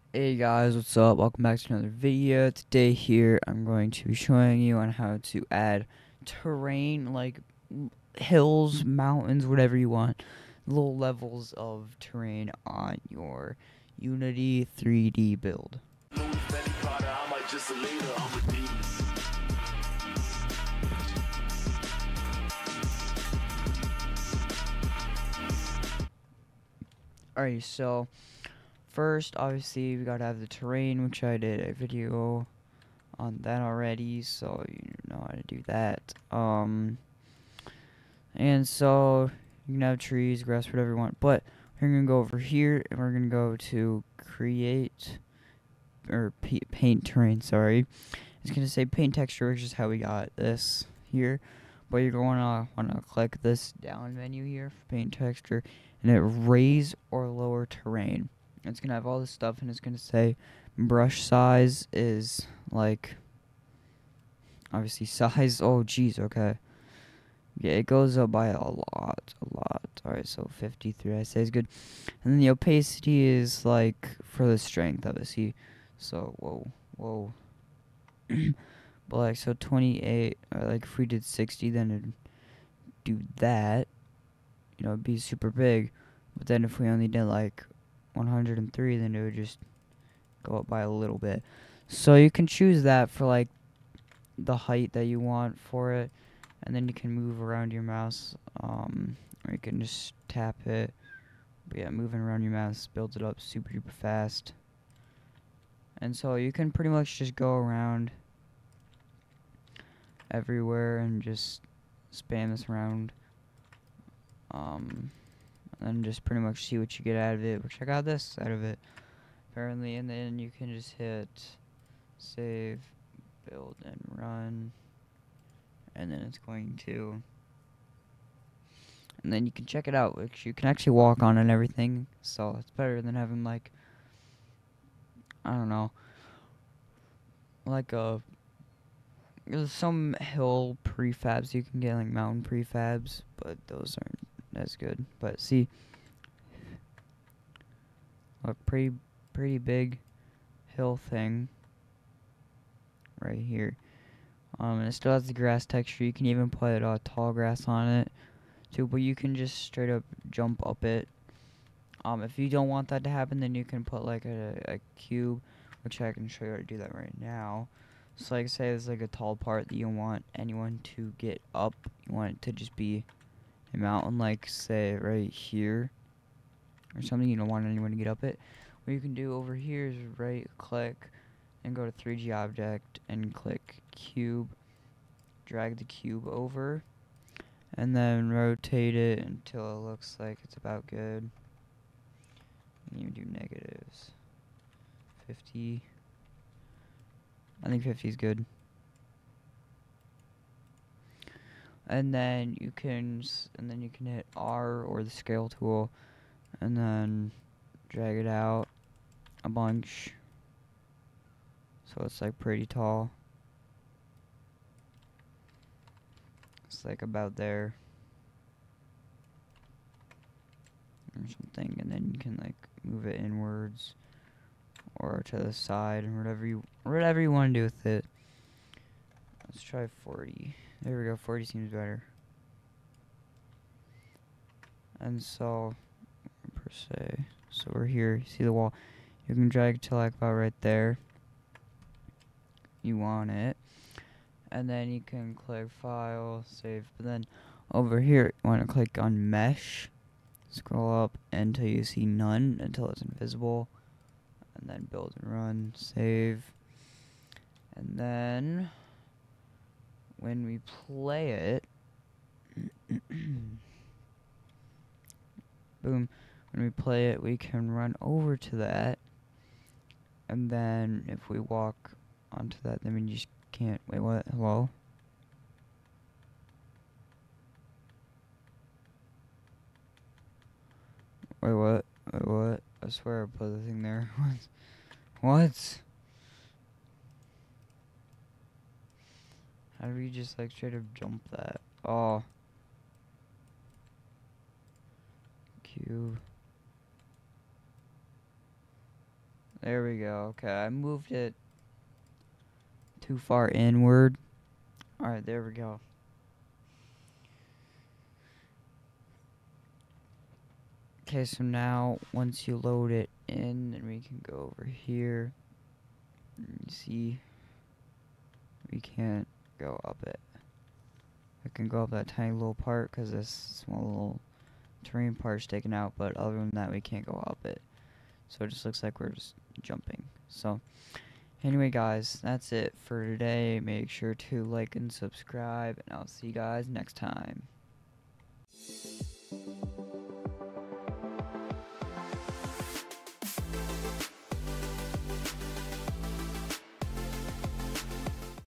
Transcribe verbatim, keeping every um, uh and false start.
Hey guys, what's up? Welcome back to another video. Today here I'm going to be showing you on how to add terrain like m- hills, mountains, whatever you want. Little levels of terrain on your Unity three D build. Alright, so first obviously we gotta have the terrain, which I did a video on that already, so you know how to do that. Um And so you can have trees, grass, whatever you want. But we're gonna go over here and we're gonna go to create or p paint terrain. Sorry, it's gonna say paint texture, which is how we got this here. But you're gonna wanna click this down menu here for paint texture, and it raise or lower terrain. It's gonna have all this stuff, and it's gonna say brush size is like obviously size. Oh, geez, okay. Yeah, it goes up by a lot, a lot. Alright, so fifty-three I say is good. And then the opacity is like for the strength of it. See, so whoa, whoa. But like so twenty-eight, or like if we did sixty, then it'd do that. You know, it'd be super big. But then if we only did like one hundred three, then it would just go up by a little bit. So you can choose that for like the height that you want for it, and then you can move around your mouse, um, or you can just tap it. But yeah, moving around your mouse builds it up super duper fast. And so you can pretty much just go around everywhere and just spam this around, um, and just pretty much see what you get out of it, which I got this out of it, apparently. And then you can just hit save, build, and run, and then it's going to, and then you can check it out, which you can actually walk on and everything, so it's better than having like, I don't know, like a, there's some hill prefabs you can get, like mountain prefabs, but those aren't as good. But see, look, pretty, pretty big hill thing right here. Um, and it still has the grass texture. You can even put uh, tall grass on it too, but you can just straight up jump up it. Um, if you don't want that to happen, then you can put like a, a cube, which I can show you how to do that right now. So like say there's like a tall part that you want anyone to get up. You want it to just be a mountain, like say right here or something. You don't want anyone to get up it. What you can do over here is right click and go to three D object and click cube. Drag the cube over and then rotate it until it looks like it's about good. And you do negatives. fifty. I think fifty is good. And then you can, and then you can hit R or the scale tool, and then drag it out a bunch, so it's like pretty tall. It's like about there or something, and then you can like move it inwards or to the side, and whatever you whatever you want to do with it. Let's try forty. There we go. forty seems better. And so per se, so we're here. You see the wall? You can drag to like about right there. You want it, and then you can click File, Save. But then over here, you want to click on Mesh. Scroll up until you see none, until it's invisible, and then build and run, save. And then when we play it, boom, when we play it, we can run over to that, and then if we walk onto that, then we just can't. Wait, what? Hello? Wait, what? Wait, what? I swear I put the thing there. What? What? How do we just like straight up jump that? Oh. Cube. There we go. Okay, I moved it too far inward. Alright, there we go. Okay, so now once you load it in, then we can go over here. You see, we can't go up it. I can go up that tiny little part because this small little terrain part's taken out, but other than that, we can't go up it. So it just looks like we're just jumping. So anyway, guys, that's it for today. Make sure to like and subscribe, and I'll see you guys next time.